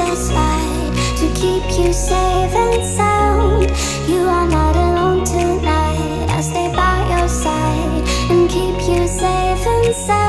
this light to keep you safe and sound. You are not alone tonight. I'll stay by your side and keep you safe and sound.